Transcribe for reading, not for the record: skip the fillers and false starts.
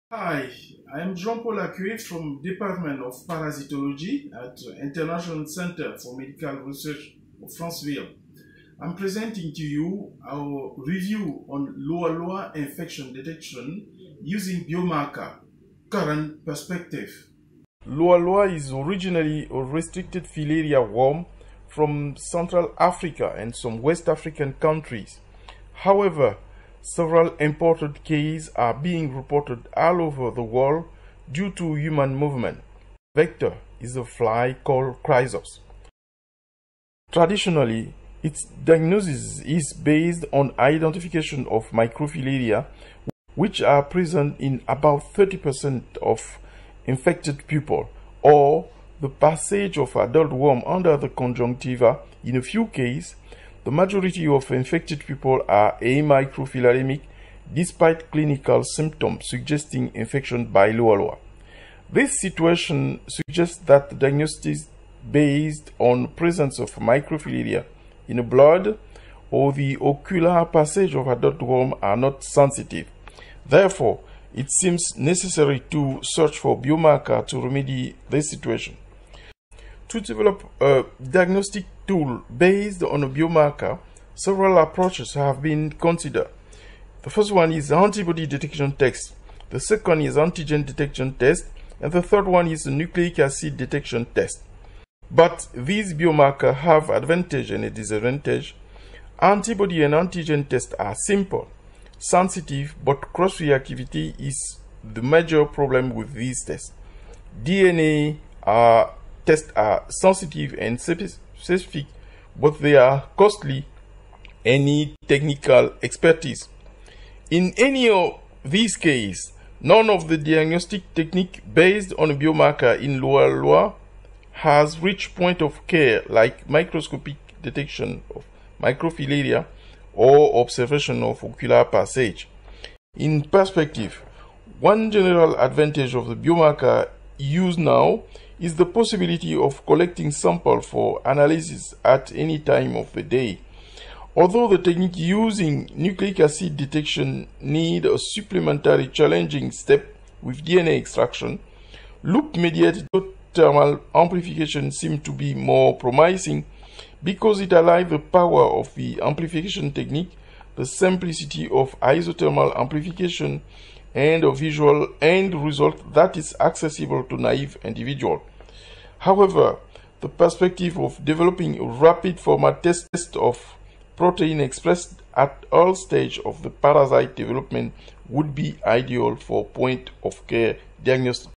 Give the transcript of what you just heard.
Hi, I'm Jean-Paul Accuet from Department of Parasitology at International Center for Medical Research of Franceville. I'm presenting to you our review on Loa infection detection using biomarker, current perspective. Loa is originally a restricted filaria worm from Central Africa and some West African countries. However, several imported cases are being reported all over the world due to human movement. Vector is a fly called Chrysops. Traditionally, its diagnosis is based on identification of microfilaria, which are present in about 30% of infected people, or the passage of adult worm under the conjunctiva. In a few cases, the majority of infected people are amicrofilariamic despite clinical symptoms suggesting infection by Loa. This situation suggests that the diagnosis based on presence of microfilaria in the blood or the ocular passage of adult worm are not sensitive. Therefore, it seems necessary to search for biomarker to remedy this situation. To develop a diagnostic tool based on a biomarker, several approaches have been considered. The first one is antibody detection test, the second is antigen detection test, and the third one is nucleic acid detection test. But these biomarkers have advantage and a disadvantage. Antibody and antigen tests are simple, sensitive, but cross-reactivity is the major problem with these tests. DNA tests are sensitive and specific, but they are costly and need technical expertise. In any of these cases, none of the diagnostic technique based on a biomarker in Loa has reached point of care like microscopic detection of microfilaria or observation of ocular passage. In perspective, one general advantage of the biomarker used now is the possibility of collecting samples for analysis at any time of the day. Although the technique using nucleic acid detection need a supplementary challenging step with DNA extraction, loop-mediated thermal amplification seems to be more promising because it allows the power of the amplification technique, the simplicity of isothermal amplification, and a visual end result that is accessible to naive individuals. However, the perspective of developing a rapid format test of protein expressed at all stages of the parasite development would be ideal for point-of-care diagnosis.